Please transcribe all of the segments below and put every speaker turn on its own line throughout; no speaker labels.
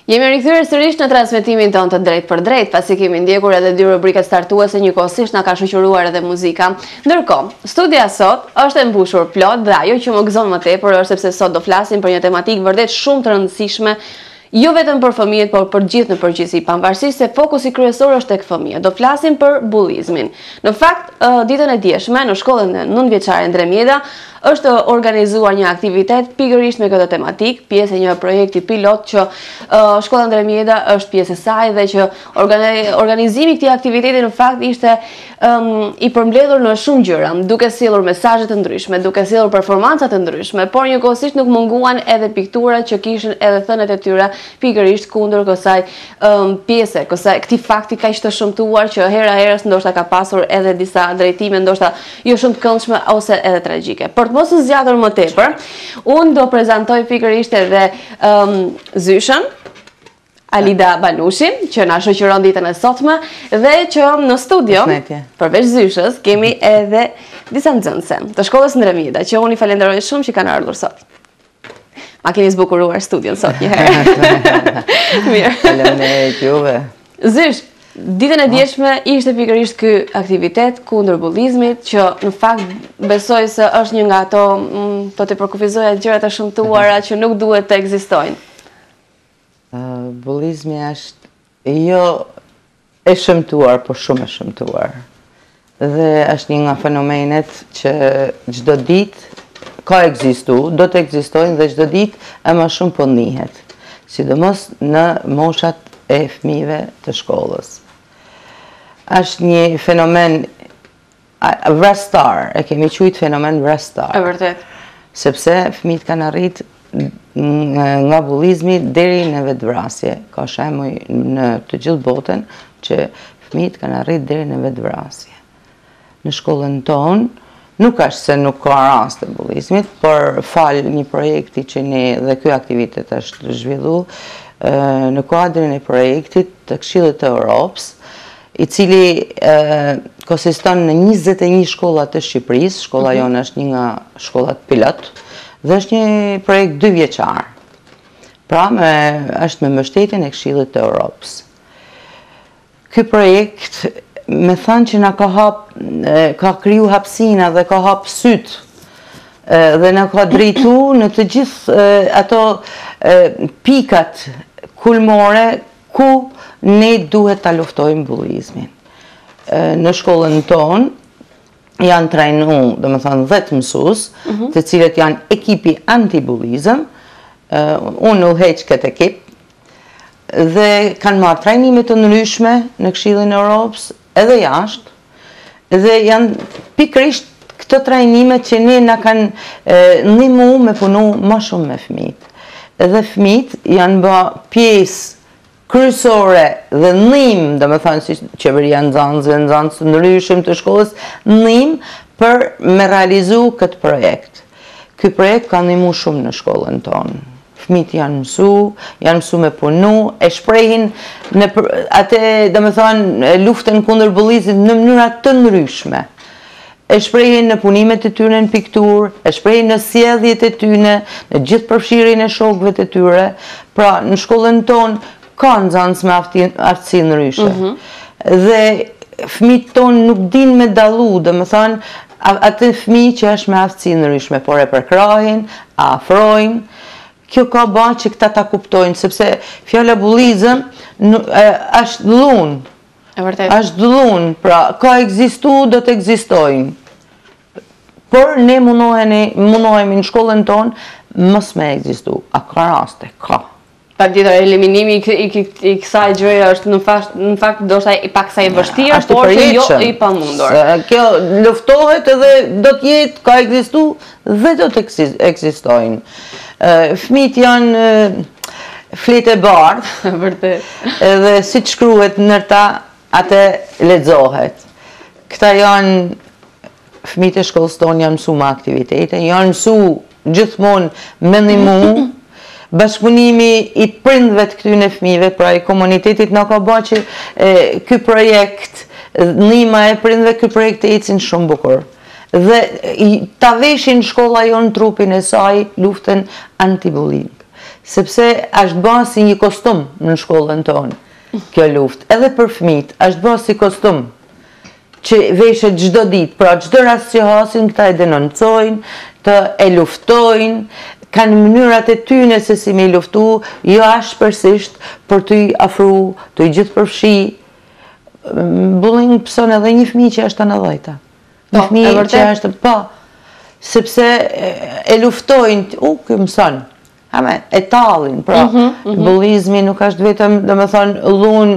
Jemi rikthyer sërish në transmetimin tonë të drejt për drejt, pasi kemi ndjekur edhe dy rubrikat startuese, njëkohësisht na ka shoqëruar edhe muzika. Ndërkohë, studia sot është e mbushur plot dhe ajo që më gëzon më tepër është sepse sot do flasim për një tematikë vërtet shumë të rëndësishme, jo vetëm për fëmijët, por për gjithë në përgjithësi, pavarësisht se fokusi kryesor është tek fëmijët. Do flasim për bullizmin. Në fakt, ditën e djeshme në shkollën e 9-vjeçare Endre Mjeda është organizuar një aktivitet pikërisht me këtë tematik, pjesë e një projekti pilot që shkolla Endre Mjeda është pjesë e saj dhe që organizimi i këtij aktiviteti në fakt ishte i përmbledhur në shumë gjëra, duke sjellur mesazhe të ndryshme, duke sjellur performanca të ndryshme, por njëkohësisht nuk munguan edhe pikturat që kishin edhe thënet e tyre pikërisht kundër kësaj pjese, këtij fakti kaq të shëmtuar që hera herës ndoshta ka pasur edhe disa drejtime ndoshta jo shumë të këndshme ose edhe tragjike. Por të mos u zgjatur më tepër, unë do prezantoj pikërisht edhe zyshën Alida Banushi, që na shoqëron ditën e sotme dhe që në studio, përveç zyshës, kemi edhe disa nxënëse të shkollës Endre Mjeda, që unë i falenderoj shumë që kanë ardhur sot. Ma keni zbukuruar studion sot një herë. Mirë.
Faleminderit juve.
Zysh, ditën e djeshme ishte pikërisht ky aktivitet kundër bullizmit, që në fakt besoj se është një nga ato, po të përkufizoja gjërat e shëmtuara që nuk duhet të ekzistojnë.
Bullizmi është jo e shëmtuar, por shumë e shëmtuar. Dhe është një nga fenomenet që çdo ditë ka ekzistu, do të ekzistojnë dhe çdo ditë e më shumë po njihet, sidomos në moshat e fëmijëve të shkollës. Është një fenomen vrastar, e kemi quajtur fenomen vrastar.
E vërtet.
Sepse fëmijët kanë arrit nga bullizmi deri në vetvrasje. Ka shembuj në të gjithë botën që fëmijët kanë arrit deri në vetvrasje. Në shkollën tonë nuk është se nuk ka rast të bullizmit, por fal një projekti që ne dhe ky aktivitet është zhvilluar në kuadrin e projektit të Këshillit të Europës, i cili konsiston në 21 shkolla të Shqipërisë. Shkolla jonë është një nga shkollat pilot dhe është një projekt 2 vjeçar. Pra është me mbështetjen e Këshillit të Europës. Ky projekt me thënë që na ka kriju hapësina dhe ka hap syt dhe na ka drejtu në të gjithë ato pikat kulmore ku ne duhet ta luftojmë bullizmin. Në shkollën tonë janë trajnu, do më thënë 10 mësues, të cilët janë ekipi anti-bullizëm, unë udhëheq këtë ekip, dhe kanë marrë trajnime të ndryshme në Këshillin e Europës, edhe jashtë, dhe janë pikërisht këto trajnime që ne na kanë ndihmu me punu më shumë me fëmijët. Edhe fëmijët janë bë pjesë kryesore dhe ndihmë, domethënë si qeveria nxënës të ndryshëm të shkollës, ndihmë për me realizu këtë projekt. Ky projekt ka ndihmu shumë në shkollën tonë. Fëmijët janë mësu me punu, e shprehin në atë, domethënë, luftën kundër bullizmit në mënyra të ndryshme. E shprehin në punimet e tyre në pikturë, e shprehin në sjelljet e tyre, në gjithë përfshirjen e shokëve të tyre. Pra, në shkollën tonë ka nxënës me aftësi ndryshe. Dhe fëmijët tonë nuk dinë me dallu, domethënë, atë fëmijë që është me aftësi ndryshme, por e përkrahin, afrojnë. Kjo ka bërë që këta ta kuptojnë, sepse fjala bullizëm është dhunë. Është dhunë, pra ka ekzistu, do të ekzistojnë. Por ne mundohemi në shkollën tonë mos me ekzistu. A ka raste? Ka.
Patjetër, eliminimi i kësaj gjëje është në fakt ndoshta pak sa i vështirë, por jo i pamundur.
Kjo luftohet edhe do të jetë, ka ekzistu dhe do të ekzistojnë. Fëmijët janë fletë e bardhë,
vërtet.
Edhe si të shkruhet në ta, atë lexohet. Këta janë fëmijët e shkollës tonë, janë mësu me aktivitete, janë mësu gjithmonë me ndihmu. Bashkëpunimi i prindve të këtyre fëmijëve, pra i komunitetit, na ka bërë që ky projekt, ndihma e prindve, ky projekt ecin shumë bukur. Dhe ta veshin shkolla jonë trupin e saj luftën anti-bullying. sepse është bërë si një kostum në shkollën tonë, kjo luftë. Edhe për fëmijët, është bërë si kostum që veshet çdo ditë, pra çdo rast që hasin, këta e denoncojnë, të e luftojnë, kanë mënyrat e tyne se si me i luftu, jo ashpërsisht për të i afru, të i gjithë përfshi. Bullying pëson edhe një fëmijë që është 90-ta. Një fëmijë që është, po, sepse e luftojnë, kë mëson, e tallin, pra, bullizmi nuk është vetëm, do me thonë, lunë,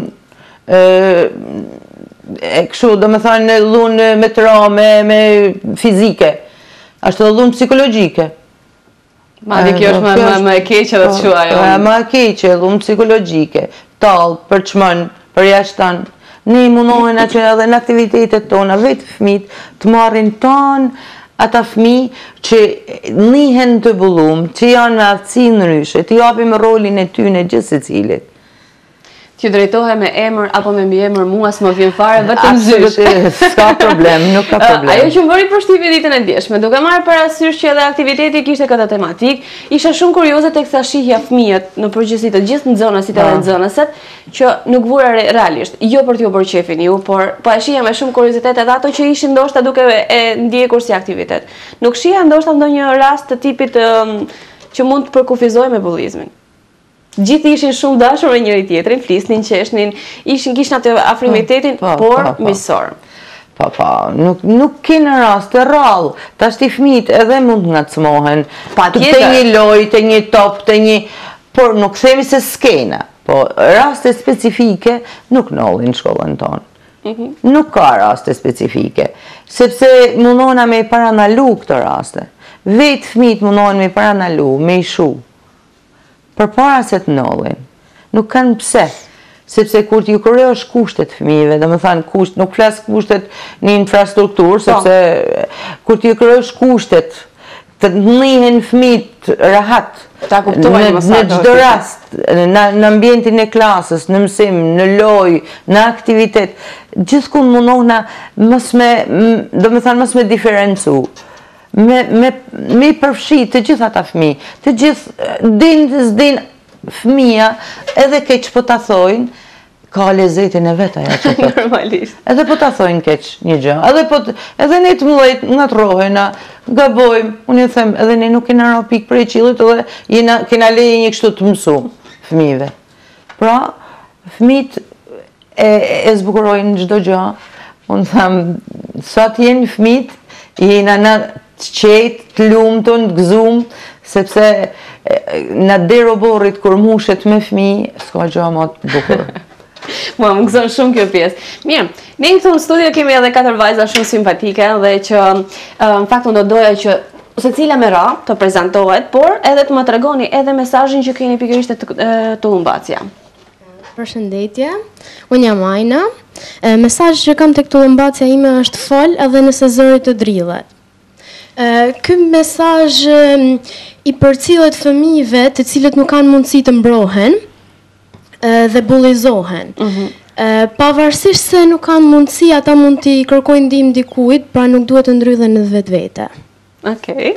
kështu, do me thonë, lunë me traume, me fizike, është edhe lunë psikologjike.
Madje kjo është më e keqe dhe të shua jo.
Më e keqe, lunë psikologjike, tallë, përçmën, përjashton. Ne mundohen që edhe në aktivitetet tona, vetë fëmijët të marrin tonë ata fëmijë që njihen të bullum, që janë me aftësi ndryshe, të japim rolin e tyre gjithë secilit.
Që drejtohe me emër apo me mbiemër mua s'më vjen fare, vetëm zysh.
S'ka problem, nuk ka problem.
Ajo që më bëri përshtypje ditën e djeshme, duke marrë parasysh që edhe aktiviteti kishte këtë tematik, isha shumë kurioze tek sa shihja fëmijët në përgjithësi të gjithë nxënasit edhe nxënëset, që nuk vura realisht, jo për t'ju bërë qefin ju, por po e shihja me shumë kuriozitet edhe ato që ishin ndoshta duke e ndjekur si aktivitet. Nuk shihja ndoshta ndonjë rast të tipit që mund të përkufizoj me bullizmin. Gjithë ishin shumë dashur me njëri tjetrin, flisnin, qeshnin, kishin atë afrimitetin, por miqësor.
Po, nuk kene rast të rrallë, tash ti fëmijët edhe mund të ngacmohen, të një lojë, të një top, të një... Por nuk themi se s'kena, po raste specifike nuk nollin shkollën tonë. Nuk ka raste specifike, sepse mundona me paranalu këtë raste. Vetë fëmijët mundohen me paranalu, me ishu. Për para se të nollin. Nuk kanë pse. Sepse kur t'ju krijosh kushtet fëmijëve, dhe më thanë kusht, nuk flas kushtet në infrastrukturë, sepse kur t'ju krijosh kushtet, të njihen fëmijët rahat, në çdo rast, në ambientin e klasës, në mësim, në lojë, në aktivitet, gjithkund mundohna mos me diferencu. Me përfshi të gjitha ta fëmijë, të gjithë din fëmija, edhe keq po ta thojnë, ka lezetin e vetë aja që të.
Normalisht.
Edhe po ta thojnë keq një gjë, edhe ne të mëllejt nga të rohena, gabojmë, unë e them, edhe ne nuk kena ra pikë prej qilit, edhe kena leje një kështu të mësu fëmijëve. Pra, fëmijët e zbukurojnë çdo gjë, unë them, sa t'jenë fëmijët, jena në të qetë, të lumëtën, të gëzumë, sepse në deroborit kur mushet me fëmijë, s'ka gjë më të bukur.
Mua më gëzon shumë kjo pjesë. Mirë, ne këtu në studio kemi edhe 4 vajza shumë simpatike dhe që në fakt unë do doja që secila me ra të prezantohet, por edhe të më tregoni edhe mesazhin që keni pikërisht të Tullumbacia.
Përshëndetje, unë jam Ajna. Mesazhi që kam tek Tullumbacia ime është fol edhe nëse zëri të drillet. Ky mesazh i përcillet fëmijëve të cilët nuk kanë mundësi të mbrohen dhe bullizohen. Pavarësisht se nuk kanë mundësi, ata mund t'i kërkojnë ndihmë dikujt, pra nuk duhet të ndrydhen në vetvete.
Okej.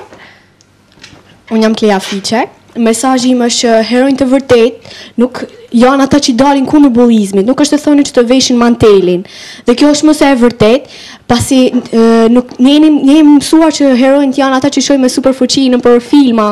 Unë jam Kleja Fiqe. Mesazhi im është që heronjtë të vërtet nuk janë ata që dalin kundër bullizmit, nuk është të thonë që të veshin mantelin. Dhe kjo është mëse e vërtet, pasi ne jemi mësuar që heronjtë janë ata që shohim me superfuqi nëpër filma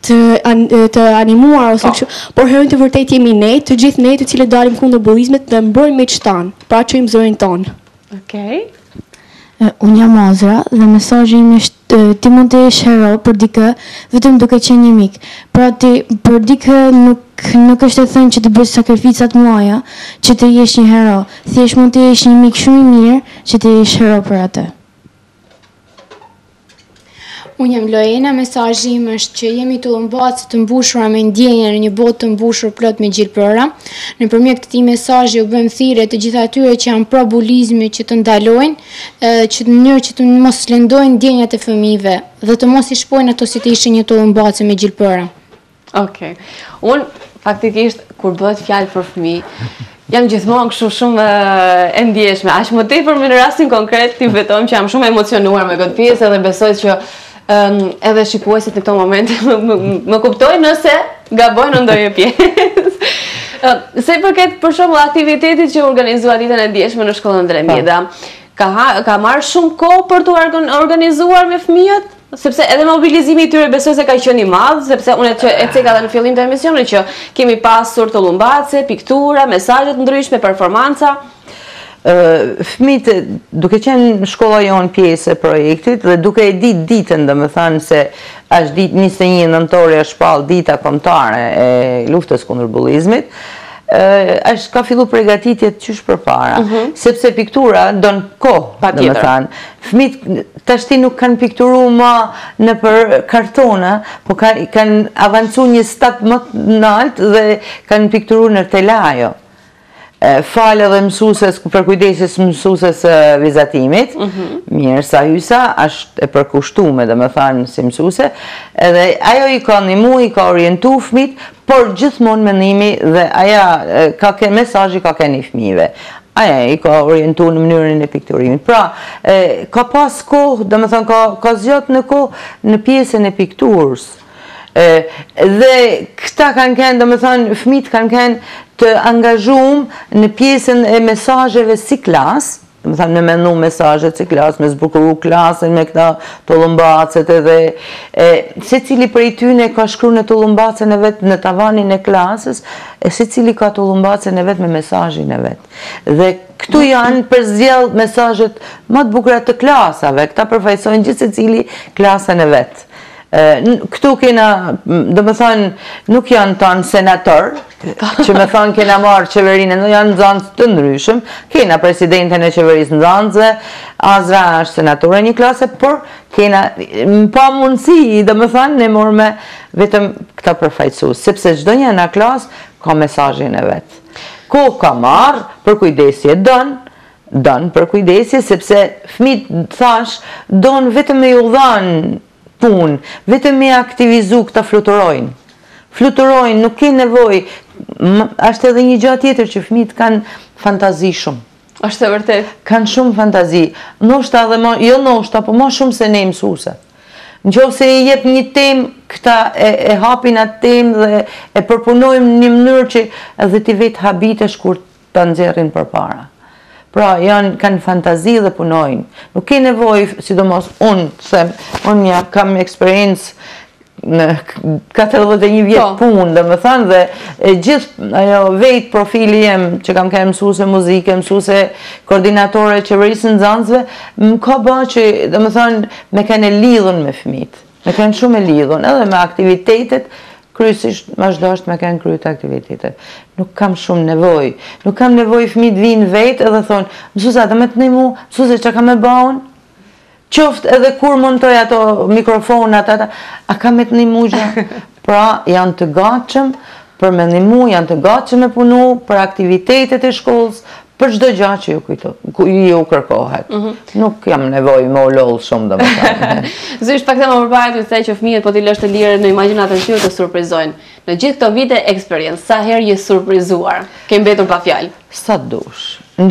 të animuar ose kështu, por heronjtë të vërtet jemi ne, të gjithë ne, të cilët dalim kundër bullizmit dhe mbrojmë miqtan, pra çojmë zërin ton.
Okej.
Unë jam Azra dhe mesazhi im është ti mund të jesh hero për dikë vetëm duke qenë një mik. Pra ti për dikë nuk është të thënë që të bësh sakrificat mëdha që të jesh një hero. Thjesht mund të jesh një mik shumë i mirë që të jesh hero për atë.
Unë jam Loena, mesazhi im është që jemi Tullumbac të mbushura me ndjenja në një botë të mbushur plot me gjilpëra. Nëpërmjet këtij mesazhi u bëjmë thirrje të gjithë atyre që janë pro bullizmi që të ndalojnë, që në mënyrë që të mos lëndojnë ndjenjat e fëmijëve dhe të mos i shpojnë ato si të ishin një Tullumbac me gjilpëra.
Okej. Unë faktikisht kur bëhet fjalë për fëmijë, jam gjithmonë kështu shumë e ndjeshme. Aq më tepër në rastin konkret ti vetëm që jam shumë emocionuar me këtë pjesë dhe besoj që edhe shikuesit në këto momente më kuptojnë nëse Gabojnë në ndonjë pjesë. Se i përket për shembull aktivitetit që organizua ditën e dieshme në shkollën Dremjeda, ka marrë shumë kohë për të organizuar me fëmijët? Sepse edhe mobilizimi i tyre besoj se ka qenë i madh, sepse unë e ceka në fillim të emisionit që kemi pasur tullumbace, piktura, mesazhe të ndryshme, performanca.
Fëmijët, duke qenë shkolla jonë pjesë e projektit dhe duke e ditë ditën, domethënë se është ditë 21 nëntori është shpall dita kombëtare e luftës kundër bullizmit, ka fillu përgatitjet qysh përpara, sepse piktura don kohë, domethënë. Fëmijët tashti nuk kanë pikturu më në për kartona, po kanë avancu një stap më nalt dhe kanë pikturu në telajo. Falë edhe mësuses, për kujdesis mësuses vizatimit, mirë sa hysa, është e përkushtume dhe me thanë si mësuse, edhe ajo i ka nimu, i ka orientu fëmit, por gjithmonë mendimi dhe aja ka ke mesazhi ka ke një fëmive. Aja i ka orientu në mënyrën e pikturimit. Pra, ka pas kohë, dhe me thanë, ka zgjat në kohë në pjesën e pikturës. Dhe këta kanë kënë, dhe me thanë, fëmit kanë kënë të angazhum në pjesën e mesazheve si klasë, dhe me thanë në menu mesazhet si klasë, me zbukuru klasën me këta tullëmbacet edhe, se cili për i tyne ka shkru në tullëmbacen e vetë në tavanin e klasës, se cili ka tullëmbacen e vetë me mesazhin e vetë. Dhe këtu janë përzjell mesazhet më të bukura të klasave, këta përfaqësojnë gjithë se cili klasën e vetë. Këtu kena, dhe me thonë, nuk janë tanë senator, që me thonë kena marë qeverinë, janë nxënës të ndryshëm, kena presidenten e qeverisë nxënësve, Azra është senatore një klase, por kena pa mundësi, dhe me thonë, ne morë me vetëm këta përfaqësues, sepse çdo një në klasë ka mesazhin e vetë. Ko ka marë, për kujdesje dënë për kujdesje, sepse fëmijët thash, donë vetëm me ju dhanë punë, vetëm me aktivizu këta fluturojnë. Fluturojnë, nuk ke nevoj, është edhe një gjatë tjetër që fëmijët kanë fantazi shumë.
Është e vërtet.
Kanë shumë fantazi. Ndoshta edhe jo ndoshta, po më shumë se ne mësuese. Nëse i jep një temë, këta e hapin atë temë dhe e përpunojmë në një mënyrë që edhe ti vetë habitesh kur ta nxjerrin përpara. Pra, kanë fantazi dhe punojnë. Nuk ke nevoj, sidomos unë kam eksperiencë në 41 vjetë punë, dhe më thanë, dhe gjithë vetë profili jem që kam ka mësuse muzike, mësuse koordinatore qeverisë nxënësve, më ka ba që, dhe më thanë, me kanë e lidhën me fëmijët. Me kanë shumë e lidhën, edhe me aktivitetet, kryesisht vazhdojsht me kanë kryet aktivitetet. Nuk kam shumë nevoj. Nuk kam nevoj fëmijët vinë vetë edhe thonë, mësuse, ata me të një mu, mësuse që ka me baun? Qoftë edhe kur montoj ato mikrofonat, a ka me të një mu gjë? Pra, janë të gatshëm për me një mu, janë të gatshëm me punu për aktivitetet e shkollës, për çdo gjë që ju kërkohet. Nuk jam nevoj me u lodh shumë dhe më thënë.
Zysh pak të më përpara të thej që fëmijët po t'i lësh të lirë në imagjinatën tyre të surprizojnë. Në gjithë këto vite eksperiencë, sa herë je surprizuar? Ke mbetur pa fjalë?
Sa dush. Në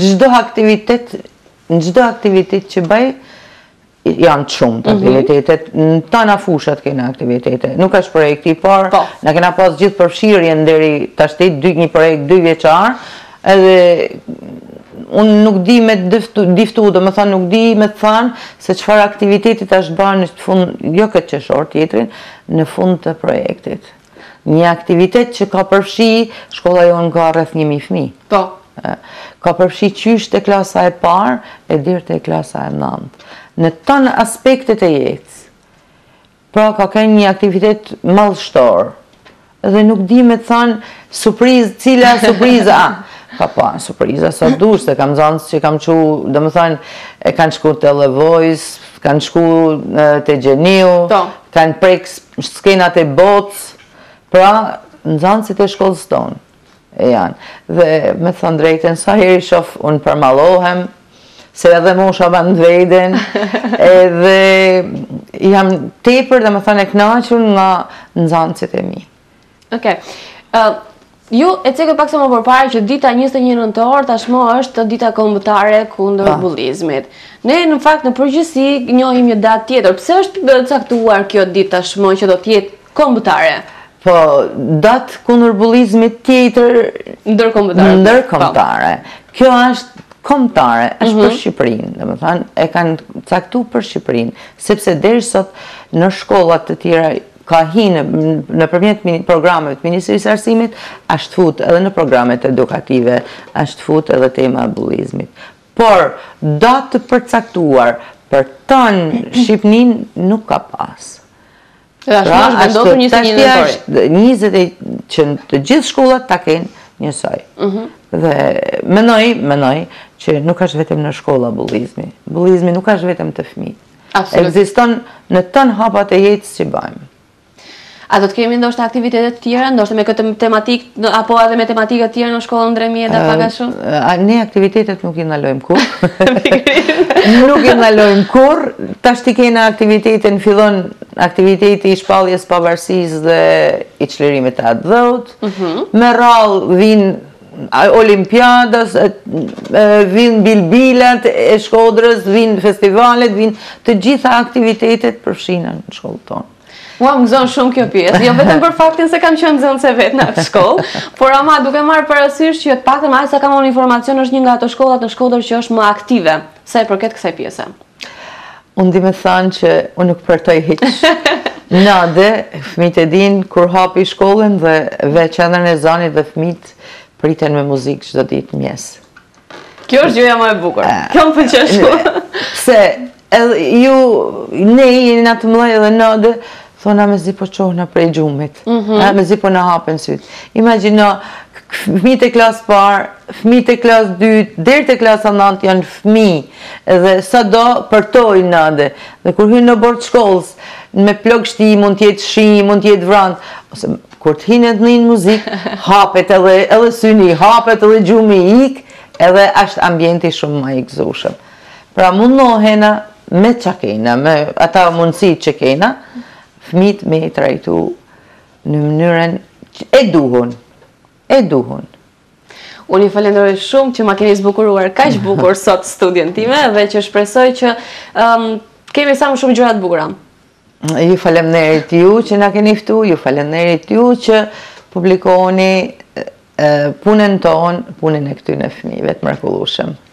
çdo aktivitet që bëj, janë të shumë të aktivitetet, në tana fushat kena aktivitete, nuk është projekti i parë, na kena pas gjithë përfshirjen deri tashti një projekt 2 vjeçar, edhe unë nuk di me diftu, do më thanë nuk di me të thanë se çfarë aktivitetit është bërë në fund, jo këtë qeshor tjetrin, në fund të projektit. Një aktivitet që ka përfshi, shkolla jonë ka rreth 1000 fëmijë.
Po.
Ka përfshi qysh të klasa e parë e dirë të klasa e 9. Në tanë aspektet e jetës. Pra ka kënë një aktivitet mallshtor. Dhe nuk di me të thanë surprizë, cila surpriza. Ka pa, surpriza sa dush, se kam zanës që kam qu, dhe më thanë, e kanë shku të The Voice, kanë shku të Gjeniu, kanë prek skenat e botës, pra në zanësit e shkollës tonë. E janë. Dhe me thënë drejten, sa heri shof unë përmalohem, se edhe mosha ban të vejden, edhe jam tepër dhe me thënë e knaqën nga nxënësit e mi.
Okej. Ju e cekë pak se më përpara që dita 21 nëntor tashmë është dita kombëtare kundër bullizmit. Ne në fakt në përgjithësi njohim një datë tjetër. Pse është caktuar kjo ditë tashmë që do të jetë kombëtare?
Po, datë kundër bullizmit tjetër ndërkombëtare. Kjo është kombëtare, është për Shqipërinë, domethënë e kanë caktuar për Shqipërinë, sepse deri sot në shkollat të tjera ka hinë nëpërmjet programeve të Ministrisë së Arsimit, është fut edhe në programet edukative, është fut edhe tema e bullizmit. Por datë të përcaktuar për tonë Shqipërinë nuk ka pas.
Pra, është
20 që të gjithë shkollat ta kenë njësoj. Dhe menoj që nuk është vetëm në shkolla bullizmi. Bullizmi nuk është vetëm të fëmijët. Ekziston në tën hapat e jetës që bëjmë.
A do të kemi ndoshta aktivitetet tjera, ndoshta me këtë tematikë, apo edhe me tematika tjera në shkollën Ndremjeta pak a shumë?
Ne aktivitetet nuk i ndalojmë kur. Nuk i ndalojmë kur. Tash ti kena aktivitetin, fillon aktiviteti i shpalljes pavarësisë dhe i çlirimit të atë dhot. Me radhë vinë olimpiadas, vinë bilbilat e Shkodrës, vinë festivalet, vinë të gjitha aktivitetet përfshina në shkollën tonë.
Mua më gëzon shumë kjo pjesë, jo vetëm për faktin se kam qenë nxënëse vetë në atë shkollë, por ama duke marrë parasysh që të paktën aq sa kam unë informacion është një nga ato shkollat në Shkodër që është më aktive, sa i përket kësaj pjese.
Unë di me thanë që unë nuk përtoj hiq. Nade, fëmijët e dinë kur hapi shkollën dhe veçanën e Zanit dhe fëmijët priten me muzikë çdo ditë mjes.
Kjo është gjëja më e bukur. Kjo më pëlqen shumë.
Pse ne jeni atë mëllaj edhe Nade, thona me zi po qohna prej gjumit, me zi po në hapen sytë. Imagino, fëmijët e klasë parë, fëmijët e klasë dytë, deri te klasa 9 janë fëmijë, dhe sado përtojnë Nade. Dhe kur hynë në bord shkollës, me plagështi, mund t'jetë shi, mund t'jetë vrandë, ose kur t'hinet në muzikë, hapet edhe syni, hapet edhe gjumi ik, edhe është ambienti shumë ma i gëzushëm. Pra mundohena me që kena, me ata mundësi që kena, fëmijët me i trajtu në mënyrën e duhun.
Unë i falenderoj shumë që ma keni zbukuruar kaq bukur sot studion time dhe që shpresoj që kemi sa më shumë gjëra të bukura.
Ju faleminderit ju që na keni ftu, ju faleminderit ju që publikoni punën tonë, punën e këtyre fëmijëve të mrekullueshëm.